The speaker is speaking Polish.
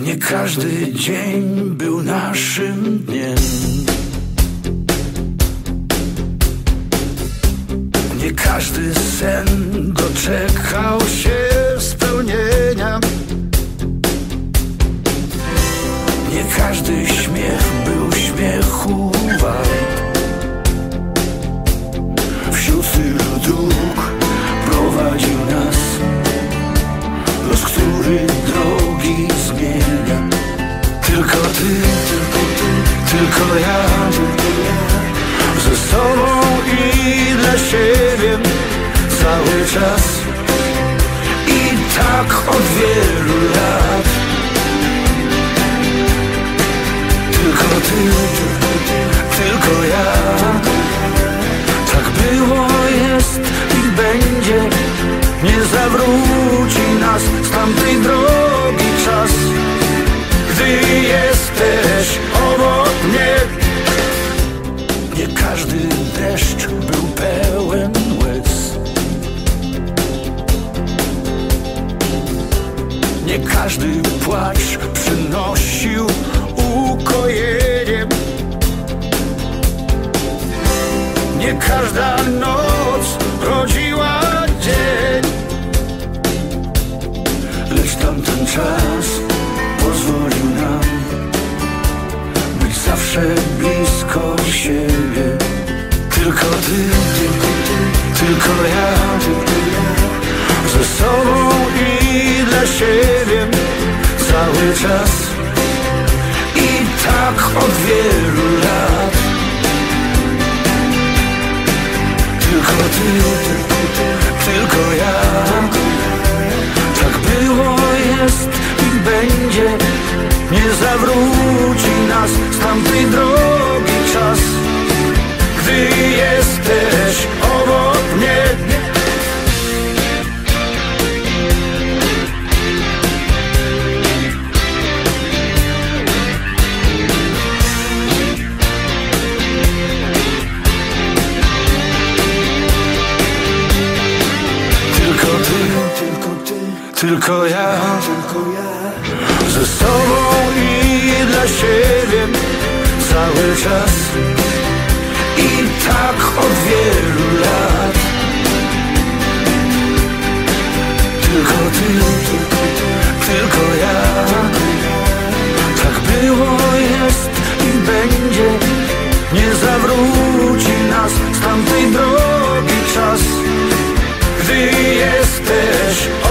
Nie każdy dzień był naszym dniem. Nie każdy sen doczekał się spełnienia. Nie każdy śmiech był śmiechu wart. Wśród tylu dróg prowadził nas los, który drogi zmienia. Tylko ty, tylko ja, ze sobą i dla siebie cały czas. I tak od wielu lat. Tylko ty, tylko ja. Tak było, jest i będzie. Nie zawróci nas z tamtej drogi czas. Gdy jesteś obok mnie. Nie każdy deszcz był pełen łez. Nie każdy płacz przynosił ukojenie. Nie każda noc rodziła dzień. Lecz tamten czas pozwolił nam być zawsze blisko siebie. Tylko ty, tylko ja, ze sobą i dla siebie cały czas. I tak od wielu lat. Tylko ty, tylko ja. Tak było, jest i będzie. Nie zawróci nas z tamtej drogi czas. Gdy jesteś obok mnie. Tylko ty, tylko ja, ze sobą i dla siebie cały czas. I tak od wielu lat. Tylko ty, tylko ja. Tak było, jest i będzie. Nie zawróci nas z tamtej drogi czas. Gdy jesteś